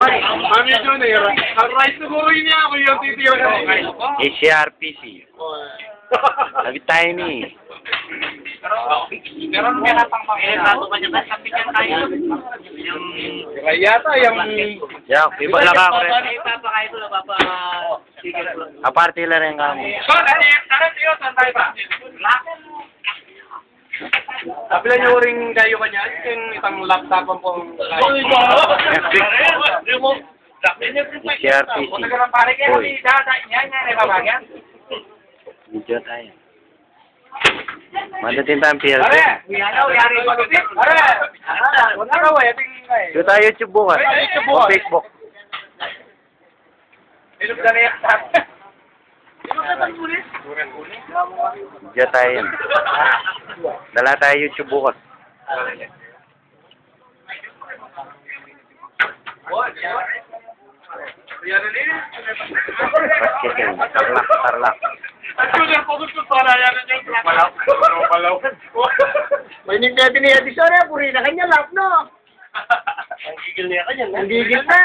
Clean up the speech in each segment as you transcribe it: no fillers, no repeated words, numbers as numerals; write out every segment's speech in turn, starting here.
Mami Junior, ang rice siguro niya ako yung titira ko. ACRPC. Sabi tayo ni. Pero may napang bago pa niya ba? Kapityan tayo. Yung... Kaya yata yung... Yan, iba lang ako rin. Ipapakain ko na papa... Aparte lang rin kamo. So, saan tayo? Saan tayo ba? Sabi niyo rin kayo kanya, yung isang laptop ang pong... ACRPC. Uy. Video tayo. Madating tayong PLC. Dito tayo YouTube bukas. O Facebook. Video tayo yun. Dala tayo YouTube bukas. Basketing. Tarlak. May nagsabi ni Edison eh, puri na kanya lap, no? Ang gigil niya kanya, no? Ang gigil na.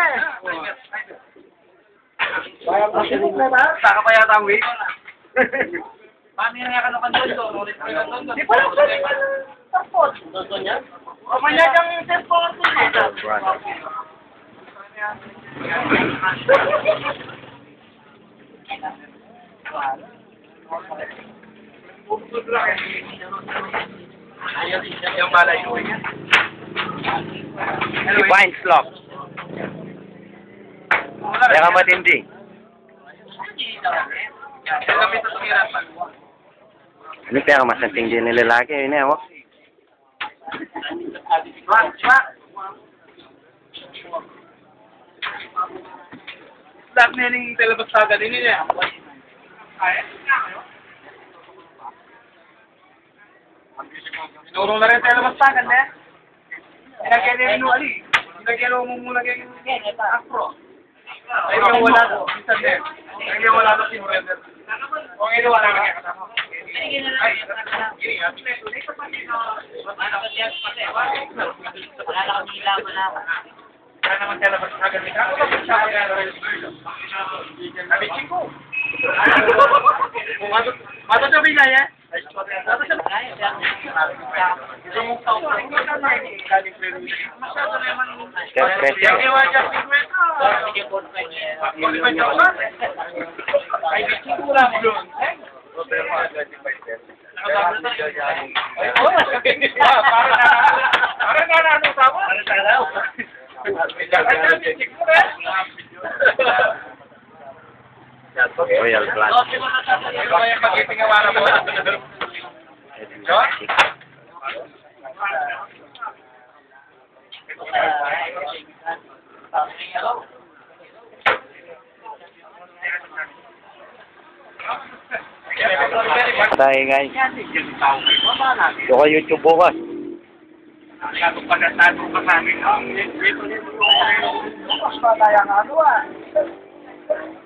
Pasibok na ba? Saka pa yata ang wait. Paano yung nakanokan doon? Di pa lang sa tapos. Doon niya? O manya kang tapos. Yung malayo niya. Divine Slop. Kaya ka matindi. Ano kaya ka masanting din ng lalaki? Yun eh, wak. Start na yung telebasaga din niya. Tinurong na rin telebasaga na. Inagyan niya yung ali. Inagyan mo muna yung afro. Ay, wala ko. Minsan din. Ay, wala ko si Brother. Kung ito wala ka kasama. Kaya naman telebasaga nila. Ako ba siya mag-aaral? Nabitin ko. Mato sabi na yan? Mato sabi na yan? Royal Blood. Tayo guys. Ito ka YouTube bukas. Mas patay ang ano ah.